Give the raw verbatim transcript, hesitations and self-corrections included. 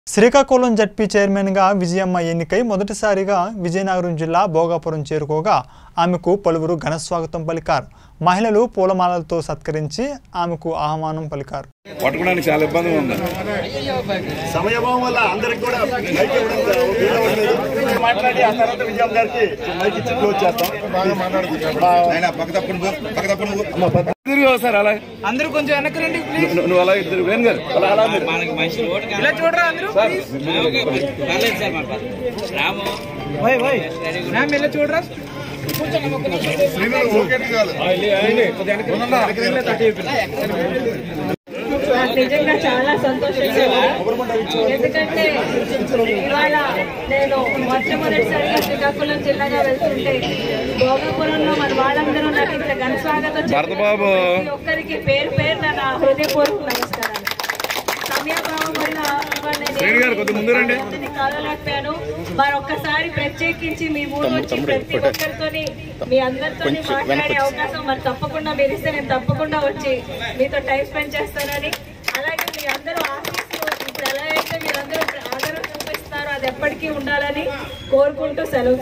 Srikakulam ZP చైర్మన్గా విజయమ్మ ఎన్నికై మొదటిసారిగా విజయనగరం జిల్లా భోగాపురం చేరుకోగా ఆమెకు పలువురు ఘన స్వాగతం పలికారు. మహిళలు పూలమాలలతో సత్కరించి ఆమెకు ఆహ్వానం పలికారు. పట్టుకోవడానికి చాలా ఇబ్బందిగా ఉంది. సమయభావం వల్ల అందరికి కూడా మైక్ ఇవ్వడం మాట్లాడి ఆ తర్వాత విజయమ్మ గారికి మైక్ ఇచ్చి క్లోజ్ చేస్తాం. బాగా మాట్లాడుకుంటాం. సార్ అలా అందరూ కొంచెం వెనక్కి రండి ప్లీజ్. నువ్వు అలా ఇద్దరు వేణు గారు అలా అలా ఇలా చూడరా అందరూ మ్యామ్ ఇలా చూడరా. నిజంగా చాలా సంతోషంగా ఎందుకంటే ఇవాళ నేను మొట్టమొదటిసారిగా శ్రీకాకుళం జిల్లాగా వెళ్తుంటే భోగాపురంలో మన వాళ్ళందరూ నాకు ఇంత ఘన స్వాగతం చెప్పారు. ఒక్కరికి పేరు పేరు నా హృదయపూర్వక నమస్కారాలు. సమయాభావం వల్ల కాదలేకపోయాను. మరి ఒక్కసారి ప్రత్యేకించి మీ ఊరు వచ్చి ప్రతి ఒక్కరితోని మీ అందరితో మాట్లాడే అవకాశం మరి తప్పకుండా మీరు ఇస్తే నేను తప్పకుండా వచ్చి మీతో టైం స్పెండ్ చేస్తానని, అలాగే మీ అందరూ ఆఫీసులో ఇప్పుడు ఎలా అయితే మీరందరూ ఆదరణ చూపిస్తారో అది ఎప్పటికీ ఉండాలని కోరుకుంటూ సెలవు.